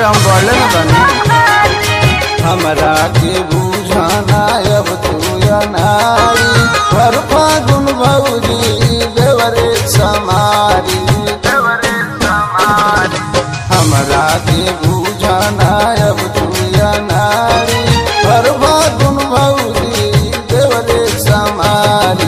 हम बढ़ले न बनी। हमरा के बुझाना अब तू अनारी, भर फागुन भौजी देवरे समारी। हमरा के बुझाना अब तू अनारी, भर फागुन भौजी देवरे समारी।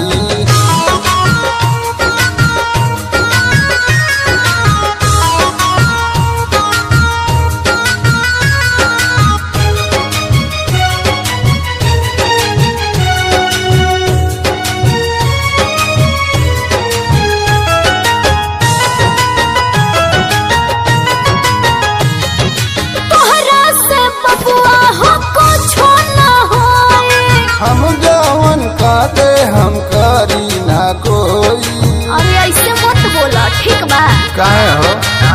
हम जवन कादे हम करी ना कोई। अरे ऐसे मत बोला, ठीक बा? काहे हो?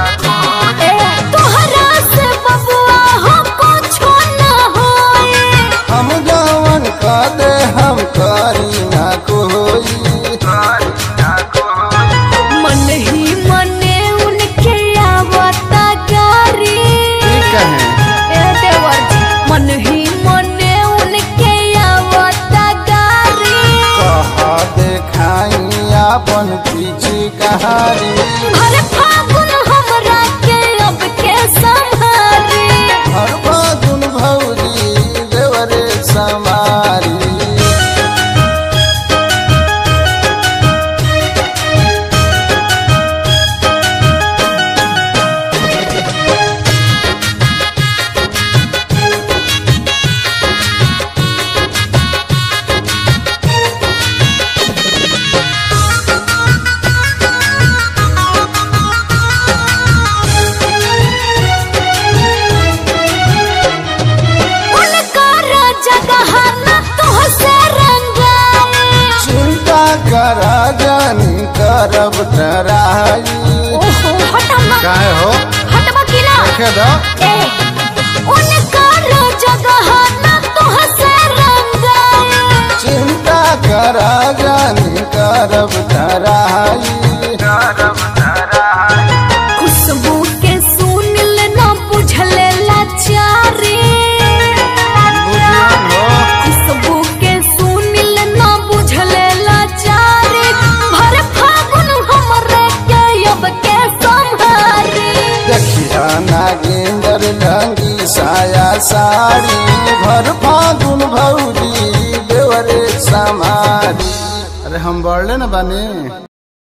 तोहरा से बबुआ हो कुछो ना होए। हम जवन कादे हम करी ना कोई। मन ही मने उनके आवता गारी। ठीक है ए देवर जी, मन ही मने उनके आवता गारी। कहा देखाई अपन पीछे कहानी। हर फागुन हमरा के अब के संभारी। हर फागुन भौजी देवरे समारी। करा जानी करब डराई। ओहो हटमा। काहे हो? हटमा की ना? देखे दो। उनका जगह ना तुहसे रंगाई। चिंता करा जानी करब डराई। खुशबू के सुनिल ना बुझले लाचारी। खुशबू के सुनिल ना बुझले लाचारी। भर फागुन हमरे के अब के संभारी। देखिया नागेंद्र ढंगी साया साड़ी, भर फागुन भौजी देवरे समारी। अरे हम बढ़ले न बने।